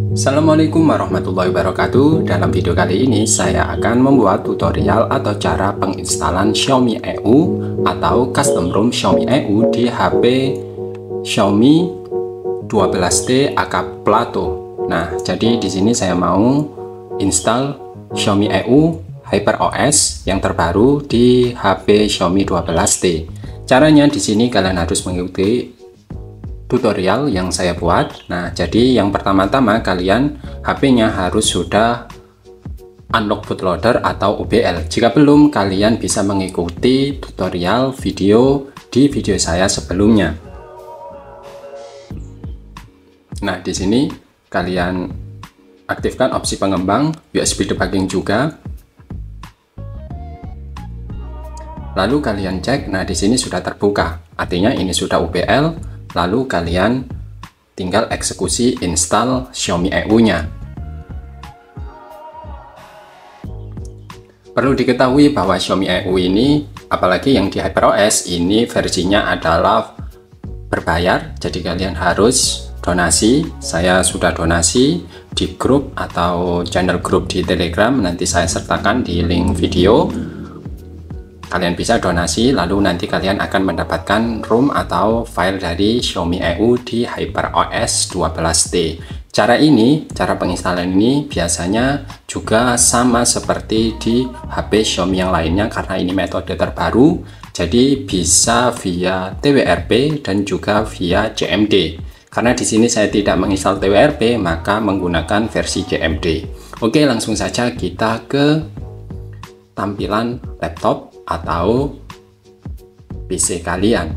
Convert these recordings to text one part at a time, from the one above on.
Assalamualaikum warahmatullahi wabarakatuh. Dalam video kali ini saya akan membuat tutorial atau cara penginstalan Xiaomi EU atau custom ROM Xiaomi EU di HP Xiaomi 12T AK Plato. Nah, jadi di sini saya mau install Xiaomi EU HyperOS yang terbaru di HP Xiaomi 12T. Caranya di sini kalian harus mengikuti tutorial yang saya buat. Nah, jadi yang pertama-tama kalian HP-nya harus sudah unlock bootloader atau UBL. Jika belum, kalian bisa mengikuti tutorial video di video saya sebelumnya. Nah, di sini kalian aktifkan opsi pengembang USB debugging juga. Lalu kalian cek, nah di sini sudah terbuka, artinya ini sudah UBL. Lalu kalian tinggal eksekusi install Xiaomi EU-nya. Perlu diketahui bahwa Xiaomi EU ini, apalagi yang di HyperOS, ini versinya adalah berbayar, jadi kalian harus donasi. Saya sudah donasi di grup atau channel grup di Telegram, nanti saya sertakan di link video. Kalian bisa donasi, lalu nanti kalian akan mendapatkan ROM atau file dari Xiaomi EU di HyperOS 12T. Cara penginstalan ini biasanya juga sama seperti di HP Xiaomi yang lainnya karena ini metode terbaru, jadi bisa via TWRP dan juga via CMD. Karena di sini saya tidak menginstal TWRP, maka menggunakan versi CMD. Oke, langsung saja kita ke tampilan laptop atau PC kalian.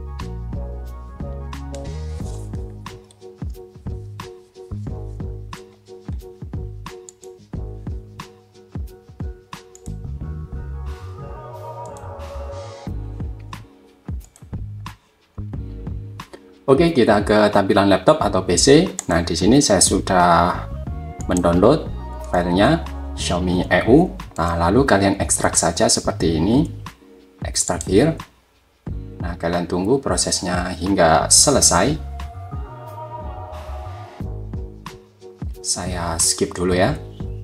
Oke, kita ke tampilan laptop atau PC. Nah, di sini saya sudah mendownload filenya Xiaomi EU. Nah, lalu kalian ekstrak saja seperti ini, ekstrak here. Nah, kalian tunggu prosesnya hingga selesai. Saya skip dulu ya.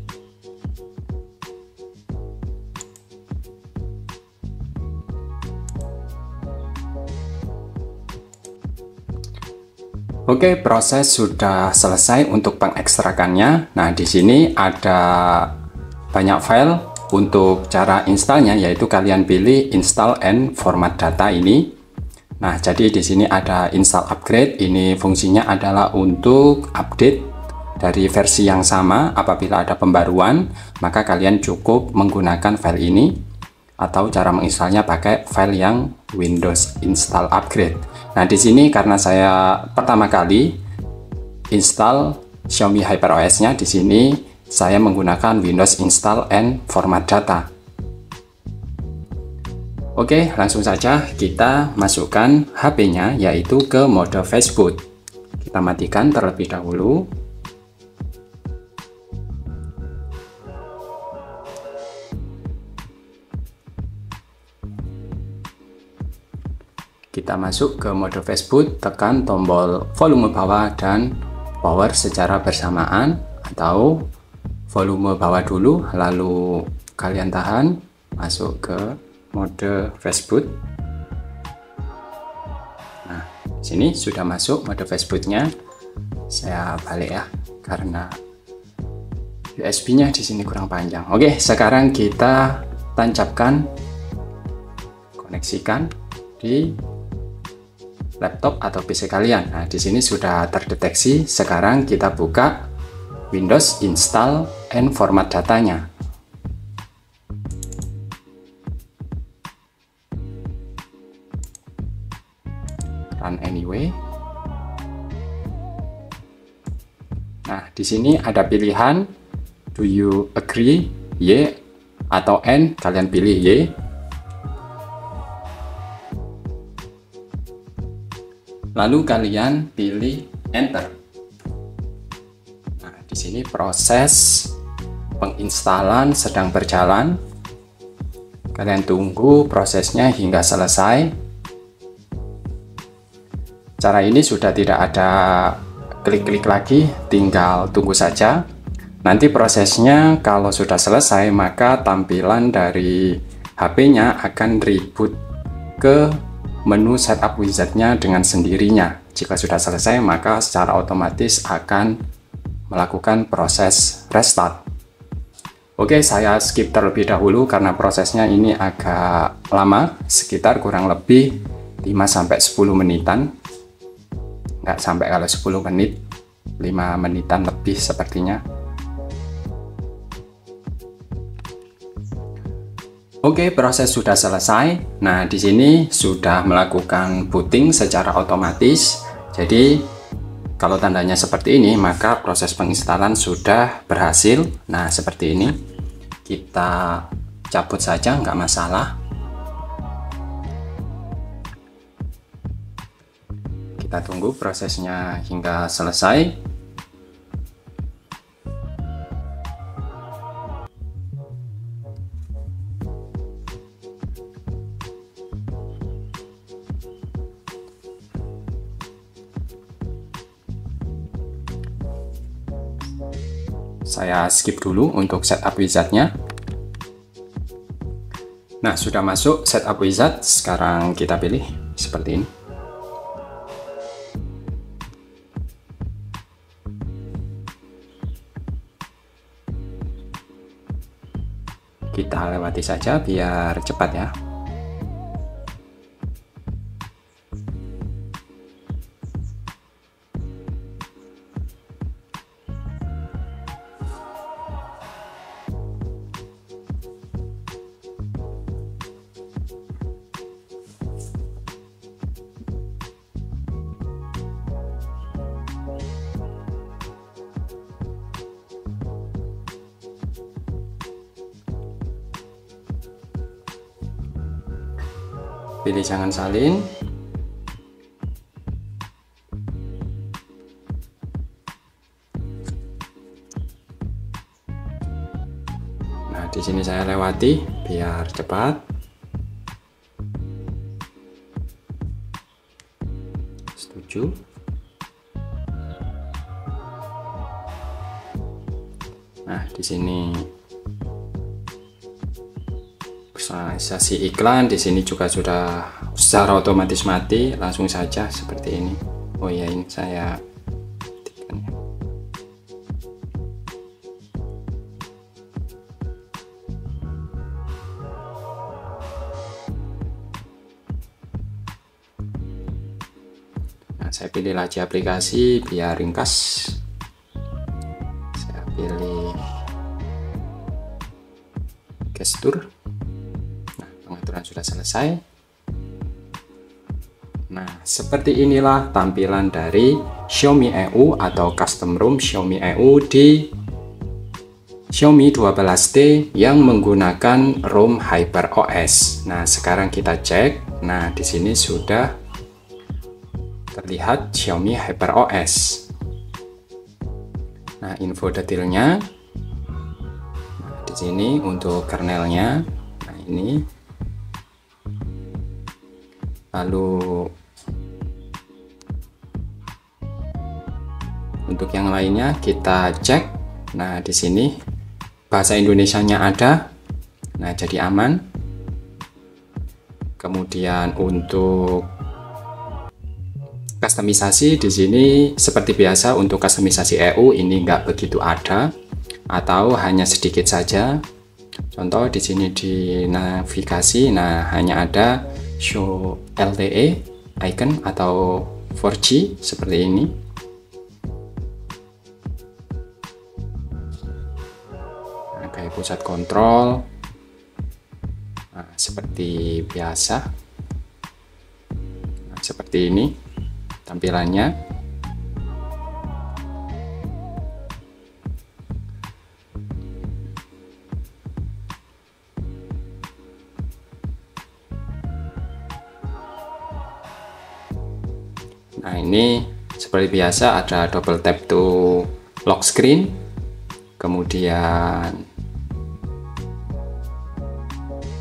Oke, proses sudah selesai untuk pengekstrakannya. Nah, di sini ada banyak file. Untuk cara installnya, yaitu kalian pilih install and format data ini. Nah, jadi di sini ada install upgrade. Ini fungsinya adalah untuk update dari versi yang sama. Apabila ada pembaruan, maka kalian cukup menggunakan file ini, atau cara menginstalnya pakai file yang Windows install upgrade. Nah, di sini karena saya pertama kali install Xiaomi HyperOS-nya, di sini saya menggunakan Windows install and format data. Oke, langsung saja kita masukkan HP-nya, yaitu ke mode Facebook. Kita matikan terlebih dahulu. Kita masuk ke mode Facebook, tekan tombol volume bawah dan power secara bersamaan, atau volume bawah dulu, lalu kalian tahan, masuk ke mode Facebook. Nah, sini sudah masuk mode Facebooknya. Saya balik ya, karena USB-nya di sini kurang panjang. Oke, sekarang kita tancapkan, koneksikan di laptop atau PC kalian. Nah, di sini sudah terdeteksi. Sekarang kita buka Windows install and format datanya. Run anyway. Nah, di sini ada pilihan do you agree, Y atau N, kalian pilih Y. Lalu kalian pilih enter. Di sini proses penginstalan sedang berjalan. Kalian tunggu prosesnya hingga selesai. Cara ini sudah tidak ada klik-klik lagi, tinggal tunggu saja. Nanti prosesnya kalau sudah selesai, maka tampilan dari HP-nya akan reboot ke menu setup wizard-nya dengan sendirinya. Jika sudah selesai, maka secara otomatis akan melakukan proses restart. Oke, saya skip terlebih dahulu karena prosesnya ini agak lama, sekitar kurang lebih 5-10 menitan. Nggak sampai kalau 10 menit, 5 menitan lebih sepertinya. Oke, proses sudah selesai. Nah, di sini sudah melakukan booting secara otomatis. Jadi, kalau tandanya seperti ini, maka proses penginstalan sudah berhasil. Nah, seperti ini. Kita cabut saja, nggak masalah. Kita tunggu prosesnya hingga selesai. Saya skip dulu untuk setup wizard-nya. Nah, sudah masuk setup wizard. Sekarang kita pilih seperti ini. Kita lewati saja biar cepat ya. Pilih jangan salin. Nah, di sini saya lewati biar cepat. Setuju. Nah, di sini personalisasi iklan, di sini juga sudah secara otomatis mati, langsung saja seperti ini. Oh ya, ini saya aktifkan ya. Nah, saya pilih lagi aplikasi biar ringkas. Saya pilih gestur. Pengaturan sudah selesai. Nah, seperti inilah tampilan dari Xiaomi EU atau custom ROM Xiaomi EU di Xiaomi 12T yang menggunakan ROM HyperOS. Nah, sekarang kita cek. Nah, di sini sudah terlihat Xiaomi HyperOS. Nah, info detailnya. Nah, di sini untuk kernelnya. Nah, ini. Lalu untuk yang lainnya kita cek. Nah, di sini bahasa Indonesianya ada. Nah, jadi aman. Kemudian untuk kustomisasi di sini seperti biasa untuk kustomisasi EU ini nggak begitu ada atau hanya sedikit saja. Contoh di sini di navigasi, nah hanya ada show LTE icon atau 4G seperti ini. Nah, kayak pusat kontrol, nah, seperti biasa. Nah, seperti ini tampilannya. Nah, ini seperti biasa ada double tap to lock screen, kemudian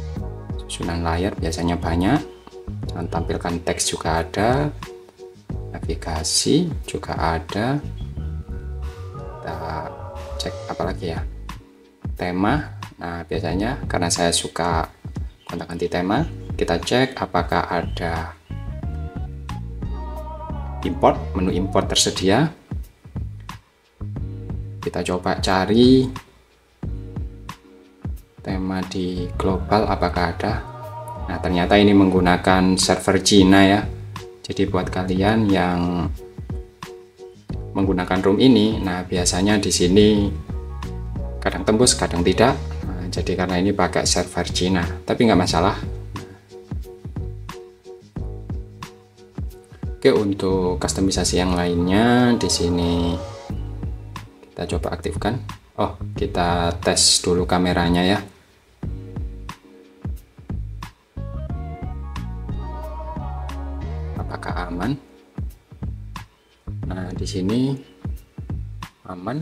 susunan layar biasanya banyak, dan tampilkan teks juga ada. navigasi juga ada. Kita cek apa lagi ya, tema. Nah biasanya karena saya suka gonta-ganti tema, kita cek apakah ada import, menu import tersedia. Kita coba cari tema di global apakah ada. Nah ternyata ini menggunakan server Cina ya. Jadi buat kalian yang menggunakan room ini, nah biasanya di sini kadang tembus kadang tidak. Nah, jadi karena ini pakai server Cina, tapi nggak masalah. Oke, untuk customisasi yang lainnya di sini kita coba aktifkan. Oh, kita tes dulu kameranya ya. Apakah aman? Nah, di sini aman.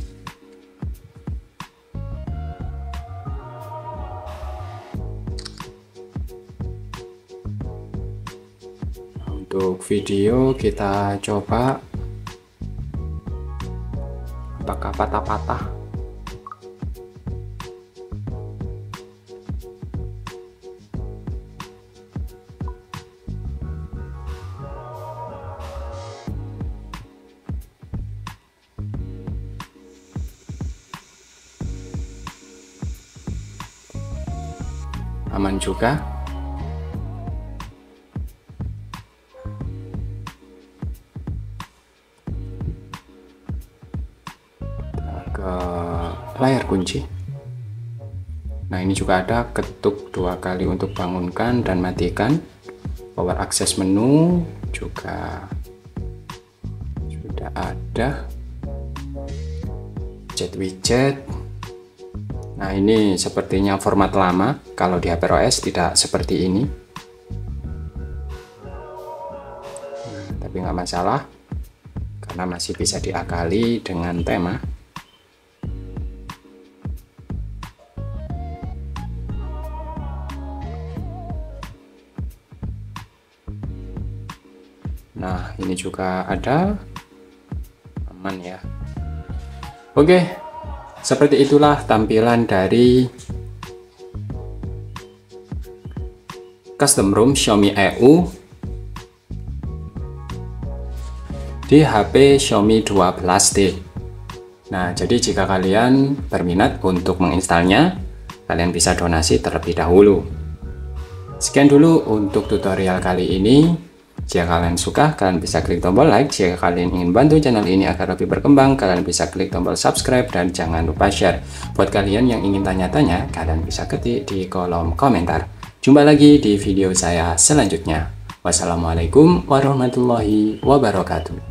Untuk video kita coba apakah patah-patah. Aman juga. Ke layar kunci. Nah ini juga ada ketuk 2 kali untuk bangunkan dan matikan. Power access menu juga sudah ada. Chat widget. Nah ini sepertinya format lama, kalau di HyperOS tidak seperti ini. Nah, tapi nggak masalah, karena masih bisa diakali dengan tema. Nah ini juga ada, aman ya. Oke. Seperti itulah tampilan dari custom room Xiaomi EU di HP Xiaomi 12T. Nah, jadi jika kalian berminat untuk menginstalnya, kalian bisa donasi terlebih dahulu. Sekian dulu untuk tutorial kali ini. Jika kalian suka, kalian bisa klik tombol like. Jika kalian ingin bantu channel ini agar lebih berkembang, kalian bisa klik tombol subscribe dan jangan lupa share. Buat kalian yang ingin tanya-tanya, kalian bisa ketik di kolom komentar. Jumpa lagi di video saya selanjutnya. Wassalamualaikum warahmatullahi wabarakatuh.